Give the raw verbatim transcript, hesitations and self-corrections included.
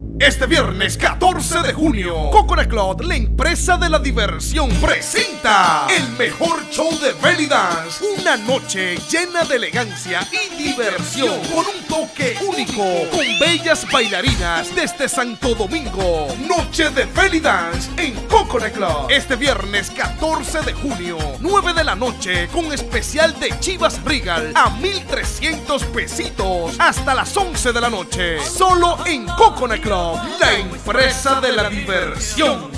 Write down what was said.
Este viernes catorce de junio, Coconut Club, la empresa de la diversión, presenta el mejor show de belly dance. Una noche llena de elegancia y diversión, con un toque único, con bellas bailarinas desde Santo Domingo. Noche de belly dance en Coconut Club. Este viernes catorce de junio, nueve de la noche, con especial de Chivas Regal a mil trescientos pesitos hasta las once de la noche. Solo en Coconut Club, la empresa de la diversión.